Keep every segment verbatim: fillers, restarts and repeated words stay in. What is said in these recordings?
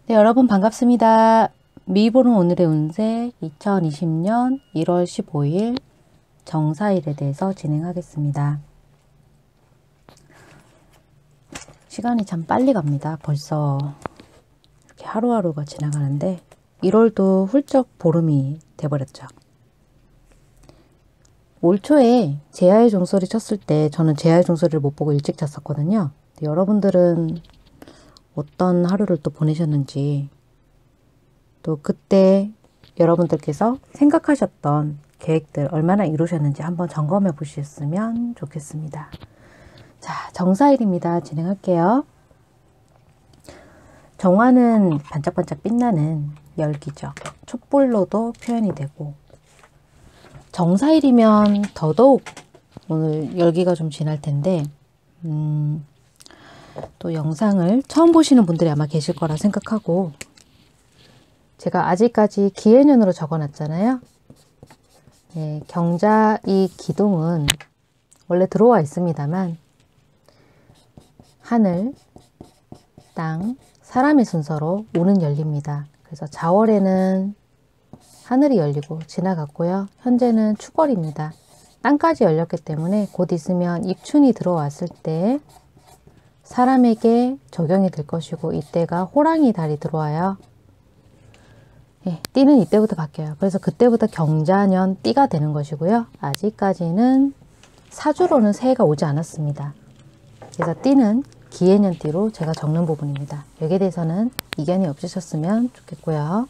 네, 여러분 반갑습니다. 미보는 오늘의 운세 이천이십 년 일월 십오일 정사일에 대해서 진행하겠습니다. 시간이 참 빨리 갑니다. 벌써 이렇게 하루하루가 지나가는데 일월도 훌쩍 보름이 돼버렸죠. 올 초에 제야의 종소리 쳤을 때 저는 제야의 종소리를 못 보고 일찍 잤었거든요. 여러분들은 어떤 하루를 또 보내셨는지, 또 그때 여러분들께서 생각하셨던 계획들 얼마나 이루셨는지 한번 점검해 보셨으면 좋겠습니다. 자, 정사일입니다. 진행할게요. 정화는 반짝반짝 빛나는 열기죠. 촛불로도 표현이 되고, 정사일이면 더더욱 오늘 열기가 좀 진할 텐데, 음, 또 영상을 처음 보시는 분들이 아마 계실 거라 생각하고, 제가 아직까지 기해년으로 적어놨잖아요. 네, 경자 이 기둥은 원래 들어와 있습니다만 하늘, 땅, 사람의 순서로 운은 열립니다. 그래서 자월에는 하늘이 열리고 지나갔고요. 현재는 축월입니다. 땅까지 열렸기 때문에 곧 있으면 입춘이 들어왔을 때 사람에게 적용이 될 것이고, 이때가 호랑이 달이 들어와요. 예, 띠는 이때부터 바뀌어요. 그래서 그때부터 경자년 띠가 되는 것이고요. 아직까지는 사주로는 새해가 오지 않았습니다. 그래서 띠는 기해년 띠로 제가 적는 부분입니다. 여기에 대해서는 이견이 없으셨으면 좋겠고요.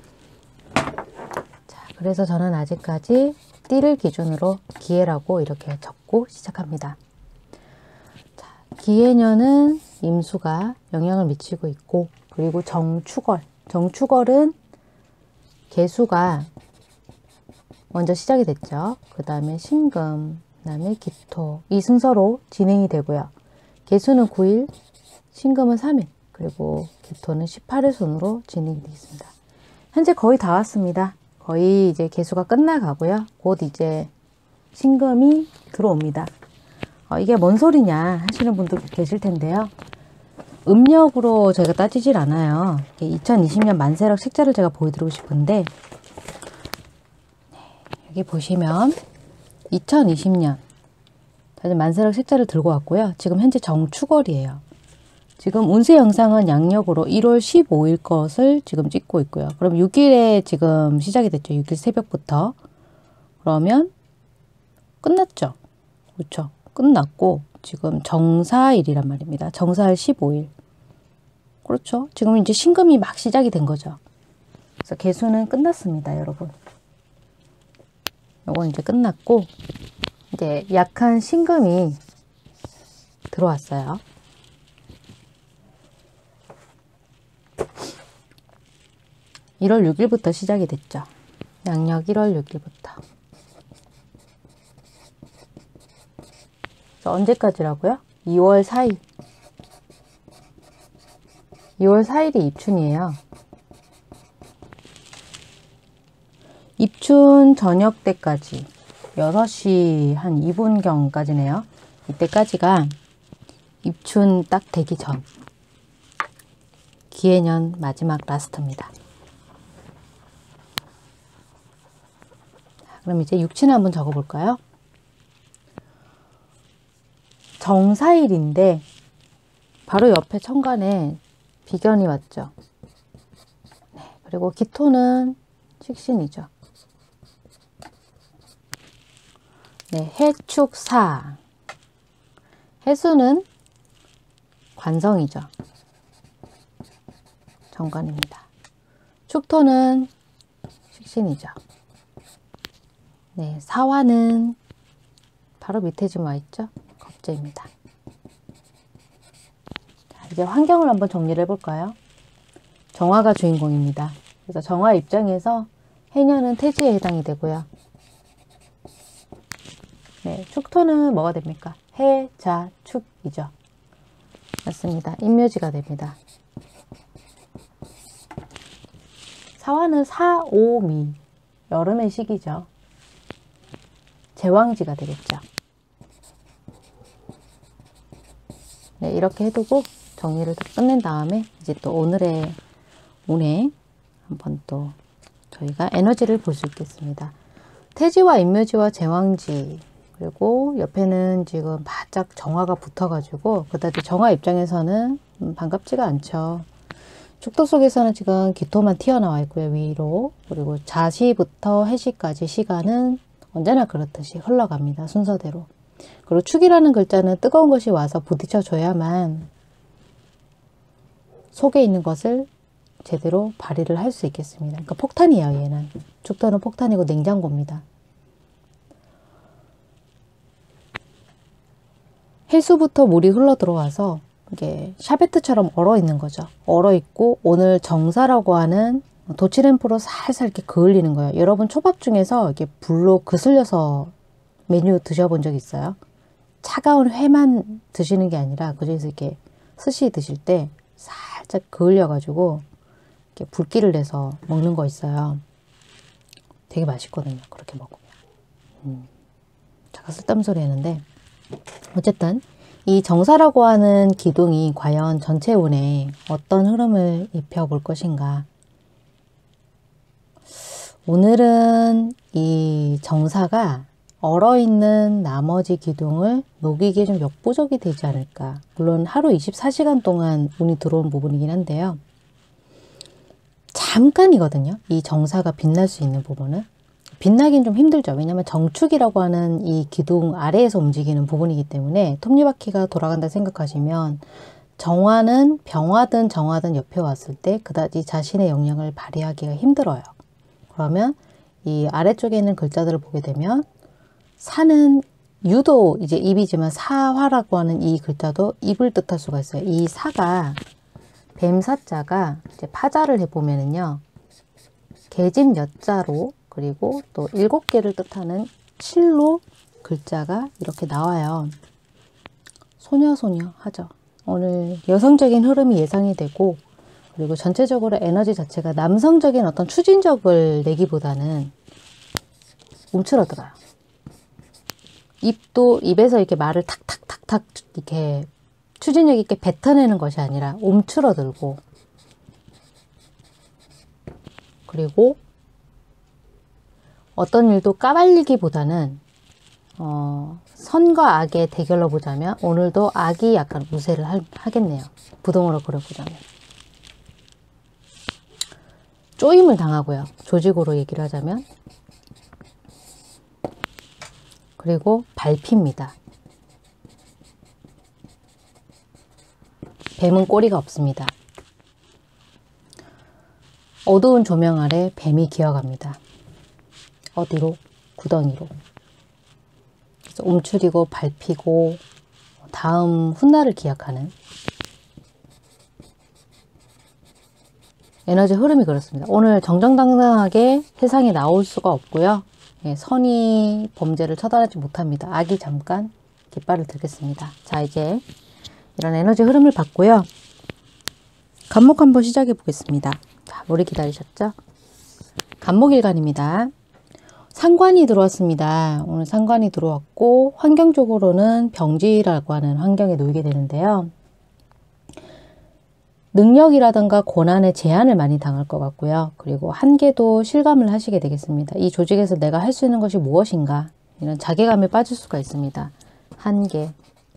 자, 그래서 저는 아직까지 띠를 기준으로 기해라고 이렇게 적고 시작합니다. 자, 기해년은 임수가 영향을 미치고 있고, 그리고 정축월. 정축월은 개수가 먼저 시작이 됐죠. 그 다음에 신금, 그 다음에 기토, 이 순서로 진행이 되고요. 개수는 구일, 신금은 삼일, 그리고 기토는 십팔일 순으로 진행이 되겠습니다. 현재 거의 다 왔습니다. 거의 이제 개수가 끝나가고요. 곧 이제 신금이 들어옵니다. 어, 이게 뭔 소리냐 하시는 분도 계실 텐데요. 음력으로 저희가 따지질 않아요. 이천이십 년 만세력 책자를 제가 보여드리고 싶은데, 여기 보시면 이천이십 년 저는 만세력 책자를 들고 왔고요. 지금 현재 정축월이에요. 지금 운세 영상은 양력으로 일월 십오일 것을 지금 찍고 있고요. 그럼 육일에 지금 시작이 됐죠. 육일 새벽부터. 그러면 끝났죠. 그렇죠. 끝났고 지금 정사일이란 말입니다. 정사일 십오일. 그렇죠. 지금 이제 신금이 막 시작이 된 거죠. 그래서 개수는 끝났습니다, 여러분. 요건 이제 끝났고, 이제 약한 신금이 들어왔어요. 일월 육일부터 시작이 됐죠. 양력 일월 육일부터. 언제까지라고요? 이월 사일. 이월 사일이 입춘이에요. 입춘 저녁 때까지 여섯 시 한 이 분경까지네요. 이때까지가 입춘 딱 되기 전 기해년 마지막 라스트입니다. 그럼 이제 육친을 한번 적어볼까요? 정사일인데 바로 옆에 천간에 비견이 왔죠. 네, 그리고 기토는 식신이죠. 네, 해축사. 해수는 관성이죠. 정관입니다. 축토는 식신이죠. 네, 사화는 바로 밑에 좀 와있죠. 겁재입니다. 이제 환경을 한번 정리를 해볼까요? 정화가 주인공입니다. 그래서 정화 입장에서 해년은 태지에 해당이 되고요. 네, 축토는 뭐가 됩니까? 해, 자, 축이죠. 맞습니다. 인묘지가 됩니다. 사화는 사, 오, 미. 여름의 시기죠. 제왕지가 되겠죠. 네, 이렇게 해두고 정리를 끝낸 다음에 이제 또 오늘의 운에 한번 또 저희가 에너지를 볼 수 있겠습니다. 태지와 인묘지와 제왕지, 그리고 옆에는 지금 바짝 정화가 붙어가지고 그다지 정화 입장에서는 반갑지가 않죠. 축도 속에서는 지금 기토만 튀어나와 있고요. 위로. 그리고 자시부터 해시까지 시간은 언제나 그렇듯이 흘러갑니다. 순서대로. 그리고 축이라는 글자는 뜨거운 것이 와서 부딪혀 줘야만 속에 있는 것을 제대로 발휘를 할 수 있겠습니다. 그러니까 폭탄이에요. 얘는. 축도는 폭탄이고 냉장고입니다. 해수부터 물이 흘러 들어와서 이게 샤베트처럼 얼어 있는 거죠. 얼어 있고 오늘 정사라고 하는 도치램프로 살살 이렇게 그을리는 거예요. 여러분 초밥 중에서 이렇게 불로 그슬려서 메뉴 드셔본 적 있어요? 차가운 회만 드시는 게 아니라 그중에서 이렇게 스시 드실 때 살짝 그을려 가지고 이렇게 불기를 내서 먹는 거 있어요. 되게 맛있거든요. 그렇게 먹으면. 음. 잠깐 쓸데없는 소리 했는데 어쨌든 이 정사라고 하는 기둥이 과연 전체 운에 어떤 흐름을 입혀볼 것인가. 오늘은 이 정사가 얼어있는 나머지 기둥을 녹이기에 좀 역부족이 되지 않을까. 물론 하루 이십사 시간 동안 운이 들어온 부분이긴 한데요. 잠깐이거든요. 이 정사가 빛날 수 있는 부분은. 빛나긴 좀 힘들죠. 왜냐하면 정축이라고 하는 이 기둥 아래에서 움직이는 부분이기 때문에 톱니바퀴가 돌아간다 생각하시면 정화는 병화든 정화든 옆에 왔을 때 그다지 자신의 영향을 발휘하기가 힘들어요. 그러면 이 아래쪽에 있는 글자들을 보게 되면 사는 유도 이제 입이지만 사화라고 하는 이 글자도 입을 뜻할 수가 있어요. 이 사가 뱀사자가 이제 파자를 해보면은요. 계집 여자로 그리고 또 일곱 개를 뜻하는 칠로 글자가 이렇게 나와요. 소녀소녀 하죠. 오늘 여성적인 흐름이 예상이 되고 그리고 전체적으로 에너지 자체가 남성적인 어떤 추진력을 내기보다는 움츠러들어요. 입도 입에서 이렇게 말을 탁탁탁탁 이렇게 추진력 있게 뱉어내는 것이 아니라 움츠러들고 그리고 어떤 일도 까발리기보다는 어, 선과 악의 대결로 보자면 오늘도 악이 약간 우세를 할, 하겠네요. 부동으로 그려보자면. 쪼임을 당하고요. 조직으로 얘기를 하자면. 그리고 밟힙니다. 뱀은 꼬리가 없습니다. 어두운 조명 아래 뱀이 기어갑니다. 어디로? 구덩이로. 그래서 움츠리고 밟히고 다음 훗날을 기약하는 에너지 흐름이 그렇습니다. 오늘 정정당당하게 세상에 나올 수가 없고요. 예, 선이 범죄를 처단하지 못합니다. 악이 잠깐 깃발을 들겠습니다. 자, 이제 이런 에너지 흐름을 봤고요. 간목 한번 시작해 보겠습니다. 자, 오래 기다리셨죠? 간목일간입니다. 상관이 들어왔습니다. 오늘 상관이 들어왔고 환경적으로는 병지라고 하는 환경에 놓이게 되는데요. 능력이라든가 고난의 제한을 많이 당할 것 같고요. 그리고 한계도 실감을 하시게 되겠습니다. 이 조직에서 내가 할 수 있는 것이 무엇인가 이런 자괴감에 빠질 수가 있습니다. 한계,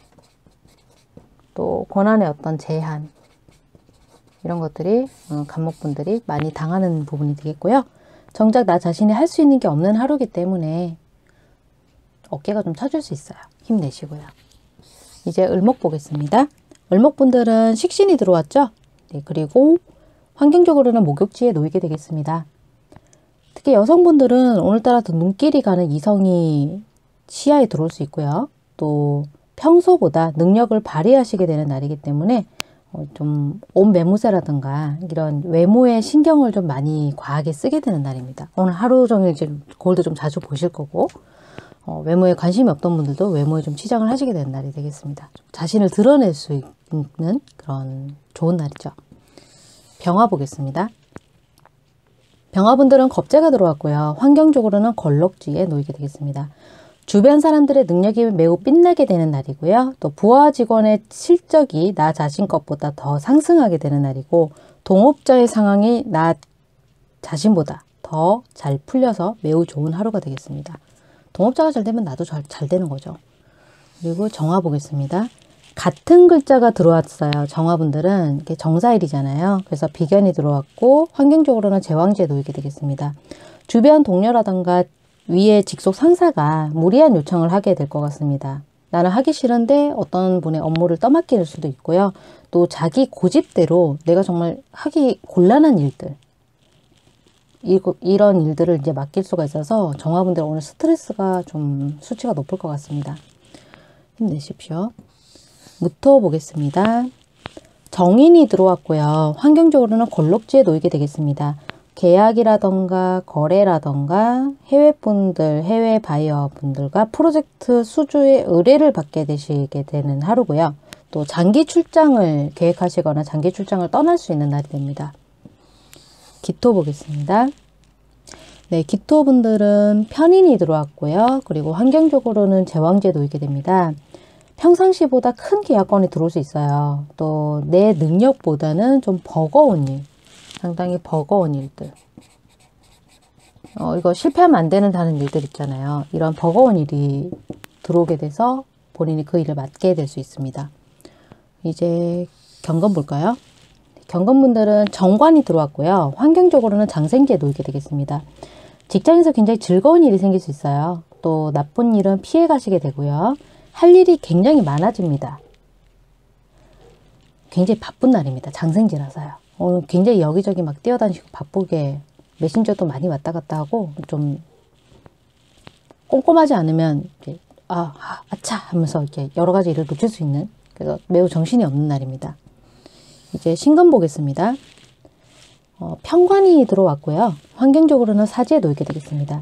또 고난의 어떤 제한 이런 것들이 간목분들이 많이 당하는 부분이 되겠고요. 정작 나 자신이 할 수 있는 게 없는 하루이기 때문에 어깨가 좀 처질 수 있어요. 힘내시고요. 이제 을목 보겠습니다. 을목분들은 식신이 들어왔죠? 네, 그리고 환경적으로는 목욕지에 놓이게 되겠습니다. 특히 여성분들은 오늘따라 더 눈길이 가는 이성이 시야에 들어올 수 있고요. 또 평소보다 능력을 발휘하시게 되는 날이기 때문에 어, 좀 옷 매무새라든가 이런 외모에 신경을 좀 많이 과하게 쓰게 되는 날입니다. 오늘 하루 종일 지금 거울도 좀 자주 보실 거고 어, 외모에 관심이 없던 분들도 외모에 좀 치장을 하시게 되는 날이 되겠습니다. 자신을 드러낼 수 있는 그런 좋은 날이죠. 병화 보겠습니다. 병화분들은 겁재가 들어왔고요. 환경적으로는 걸럭지에 놓이게 되겠습니다. 주변 사람들의 능력이 매우 빛나게 되는 날이고요. 또 부하 직원의 실적이 나 자신 것보다 더 상승하게 되는 날이고 동업자의 상황이 나 자신보다 더 잘 풀려서 매우 좋은 하루가 되겠습니다. 동업자가 잘 되면 나도 잘, 잘 되는 거죠. 그리고 정화 보겠습니다. 같은 글자가 들어왔어요. 정화분들은 이게 정사일이잖아요. 그래서 비견이 들어왔고 환경적으로는 제왕지에 놓이게 되겠습니다. 주변 동료라던가 위에 직속 상사가 무리한 요청을 하게 될 것 같습니다. 나는 하기 싫은데 어떤 분의 업무를 떠맡길 수도 있고요. 또 자기 고집대로 내가 정말 하기 곤란한 일들, 이, 이런 일들을 이제 맡길 수가 있어서 정화분들 오늘 스트레스가 좀 수치가 높을 것 같습니다. 힘내십시오. 무토 보겠습니다. 정인이 들어왔고요. 환경적으로는 걸럭지에 놓이게 되겠습니다. 계약이라던가 거래라던가 해외분들, 해외 바이어 분들과 프로젝트 수주의 의뢰를 받게 되시게 되는 하루고요. 또 장기 출장을 계획하시거나 장기 출장을 떠날 수 있는 날이 됩니다. 기토 보겠습니다. 네, 기토분들은 편인이 들어왔고요. 그리고 환경적으로는 제왕지에 놓이게 됩니다. 평상시보다 큰 계약건이 들어올 수 있어요. 또 내 능력보다는 좀 버거운 일, 상당히 버거운 일들. 어, 이거 실패하면 안 되는 다른 일들 있잖아요. 이런 버거운 일이 들어오게 돼서 본인이 그 일을 맡게 될 수 있습니다. 이제 경건 볼까요? 경건분들은 정관이 들어왔고요. 환경적으로는 장생지에 놓이게 되겠습니다. 직장에서 굉장히 즐거운 일이 생길 수 있어요. 또 나쁜 일은 피해 가시게 되고요. 할 일이 굉장히 많아집니다. 굉장히 바쁜 날입니다. 장생지라서요. 오늘 굉장히 여기저기 막 뛰어다니시고 바쁘게 메신저도 많이 왔다 갔다 하고 좀 꼼꼼하지 않으면 이제 아, 아 아차 하면서 이렇게 여러 가지 일을 놓칠 수 있는, 그래서 매우 정신이 없는 날입니다. 이제 신금 보겠습니다. 어, 편관이 들어왔고요. 환경적으로는 사지에 놓이게 되겠습니다.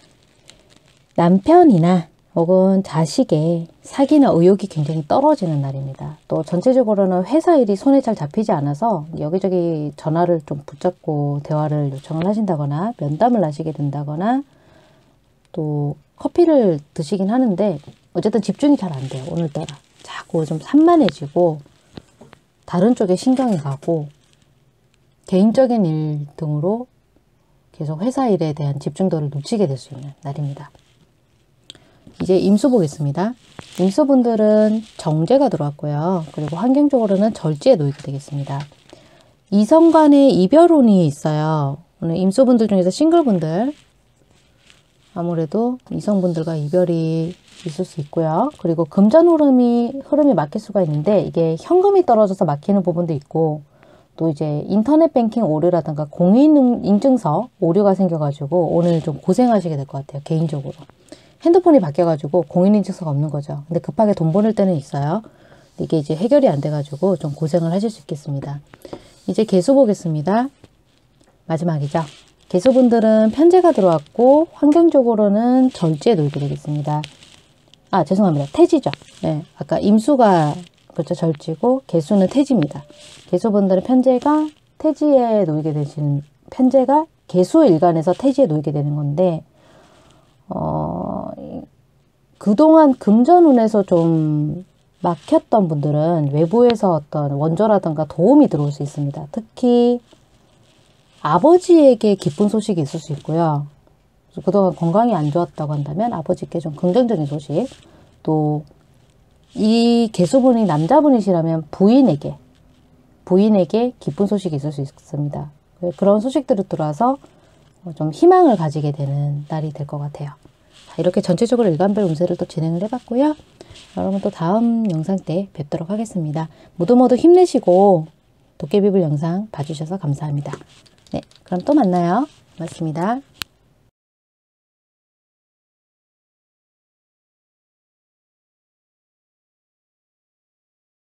남편이나 혹은 자식의 사기나 의욕이 굉장히 떨어지는 날입니다. 또 전체적으로는 회사 일이 손에 잘 잡히지 않아서 여기저기 전화를 좀 붙잡고 대화를 요청을 하신다거나 면담을 하시게 된다거나 또 커피를 드시긴 하는데 어쨌든 집중이 잘 안 돼요. 오늘따라 자꾸 좀 산만해지고 다른 쪽에 신경이 가고 개인적인 일 등으로 계속 회사 일에 대한 집중도를 놓치게 될 수 있는 날입니다. 이제 임수 보겠습니다. 임수분들은 정제가 들어왔고요. 그리고 환경적으로는 절지에 놓이게 되겠습니다. 이성 간의 이별운이 있어요. 오늘 임수분들 중에서 싱글분들 아무래도 이성분들과 이별이 있을 수 있고요. 그리고 금전 흐름이 흐름이 막힐 수가 있는데 이게 현금이 떨어져서 막히는 부분도 있고, 또 이제 인터넷 뱅킹 오류라든가 공인인증서 오류가 생겨가지고 오늘 좀 고생하시게 될 것 같아요. 개인적으로. 핸드폰이 바뀌어가지고 공인인증서가 없는 거죠. 근데 급하게 돈 보낼 때는 있어요. 이게 이제 해결이 안 돼가지고 좀 고생을 하실 수 있겠습니다. 이제 개수 보겠습니다. 마지막이죠. 개수분들은 편제가 들어왔고 환경적으로는 절지에 놓이게 되겠습니다. 아 죄송합니다. 태지죠. 네, 아까 임수가 그렇죠, 절지고 개수는 태지입니다. 개수분들은 편제가 태지에 놓이게 되시는, 편제가 개수 일간에서 태지에 놓이게 되는 건데 어, 그동안 금전운에서 좀 막혔던 분들은 외부에서 어떤 원조라든가 도움이 들어올 수 있습니다. 특히 아버지에게 기쁜 소식이 있을 수 있고요. 그동안 건강이 안 좋았다고 한다면 아버지께 좀 긍정적인 소식, 또 이 개수분이 남자분이시라면 부인에게 부인에게 기쁜 소식이 있을 수 있습니다. 그런 소식들이 들어와서 좀 희망을 가지게 되는 날이 될 것 같아요. 이렇게 전체적으로 일간별 운세를 또 진행을 해봤고요. 여러분 또 다음 영상 때 뵙도록 하겠습니다. 모두 모두 힘내시고 도깨비불 영상 봐주셔서 감사합니다. 네, 그럼 또 만나요. 고맙습니다.